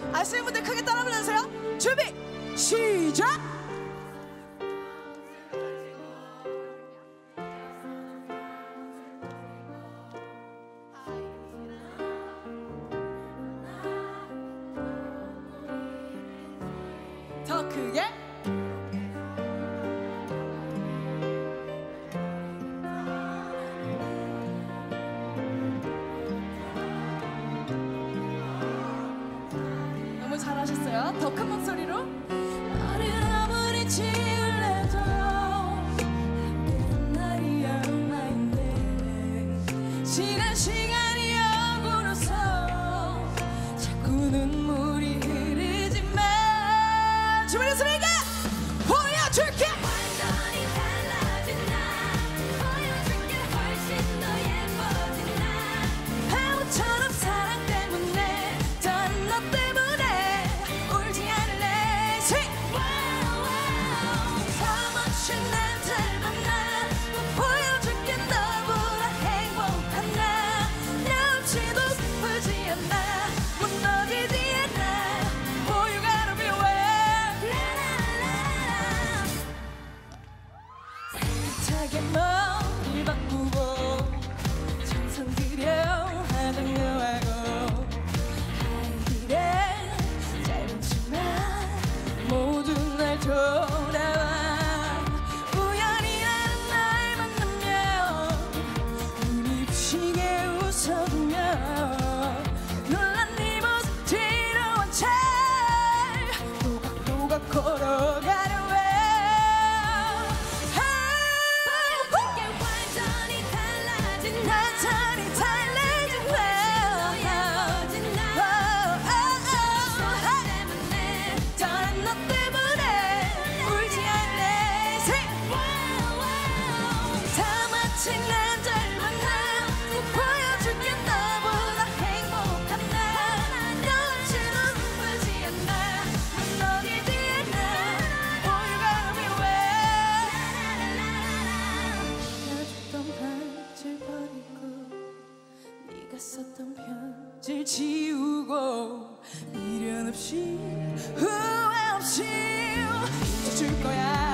아시는 분들 크게 따라 불러주세요. 준비 시작. 더 크게. 너무 잘하셨어요. 더 큰 목소리로. 너를 아무리 지울래도 함께한 날이 얼마인데 지난 시간이 역으로서 자꾸 눈물이 흐르지만 준비됐습니까? 보여줄게. 완전히 달라진 나 보여줄게. 훨씬 더 예뻐진 나 바보처럼 사랑 때문에 다른 너 때문에 울지 않을래. Sing! 더 멋진 난 닮은 나 보여줄게. 너보다 행복한 나 눈치도 보지 않아 무너지지 않아. Oh you gotta be aware. 차게 머리 바꾸고 정성 들여 화장료하고 하이힐에 짧은 치마 모두 날 돌아와. 우연히 나는 날 만나면 눈이 부시게 웃어주며 놀란 네 모습 뒤로한 채 또각또각 걸어가려 해. 보여줄게. 완전히 달라진 나 완전히 달라진 나 예뻐진 나 때문에 다른 너 때문에 울지 않을래. Sing! 다 마치 난 닮은 나 보여줄게. 너보다 행복한 나 눈치는 보지 않아 무너지지 않아. Oh you gotta be aware. 줬던 편지를 버리고 네가 썼던 편지를 지우고 미련 없이 후회 없이 잊어줄 거야.